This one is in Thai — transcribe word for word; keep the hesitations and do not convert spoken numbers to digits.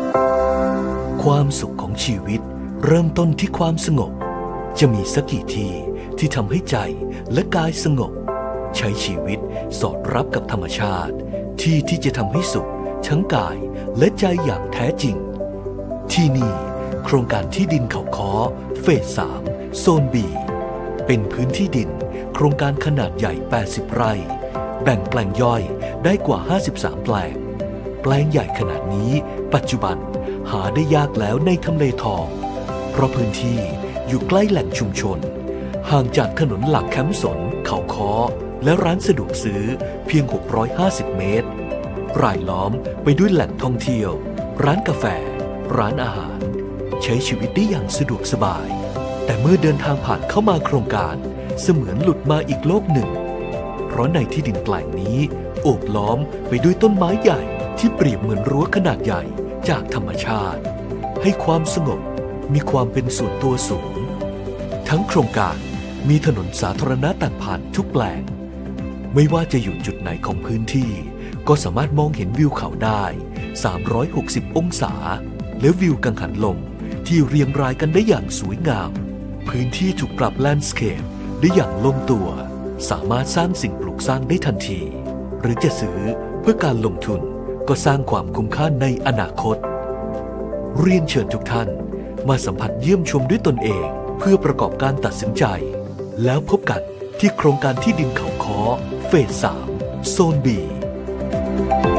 ความสุขของชีวิตเริ่มต้นที่ความสงบจะมีสักกี่ที่ที่ทำให้ใจและกายสงบใช้ชีวิตสอดรับกับธรรมชาติที่ที่จะทำให้สุขทั้งกายและใจอย่างแท้จริงที่นี่โครงการที่ดินเขาค้อเฟสสามโซน บี เป็นพื้นที่ดินโครงการขนาดใหญ่แปดสิบไร่แบ่งแปลงย่อยได้กว่าห้าสิบสามแปลงแปลงใหญ่ขนาดนี้ปัจจุบันหาได้ยากแล้วในทำเลทองเพราะพื้นที่อยู่ใกล้แหล่งชุมชนห่างจากถนนหลักแคมป์สนเขาค้อและร้านสะดวกซื้อเพียงหกร้อยห้าสิบเมตรรายล้อมไปด้วยแหล่งท่องเที่ยวร้านกาแฟร้านอาหารใช้ชีวิตได้อย่างสะดวกสบายแต่เมื่อเดินทางผ่านเข้ามาโครงการเสมือนหลุดมาอีกโลกหนึ่งเพราะในที่ดินแปลงนี้โอบล้อมไปด้วยต้นไม้ใหญ่ที่เปรียบเหมือนรั้วขนาดใหญ่จากธรรมชาติให้ความสงบมีความเป็นส่วนตัวสูงทั้งโครงการมีถนนสาธารณะตัดผ่านทุกแปลงไม่ว่าจะอยู่จุดไหนของพื้นที่ก็สามารถมองเห็นวิวเขาได้สามร้อยหกสิบองศาและวิวกังหันลมที่เรียงรายกันได้อย่างสวยงามพื้นที่ถูกปรับแลนด์สเคปได้อย่างลงตัวสามารถสร้างสิ่งปลูกสร้างได้ทันทีหรือจะซื้อเพื่อการลงทุนก็สร้างความคุ้มค่าในอนาคตเรียนเชิญทุกท่านมาสัมผัสเยี่ยมชมด้วยตนเองเพื่อประกอบการตัดสินใจแล้วพบกันที่โครงการที่ดินเขาค้อเฟสสามโซน บี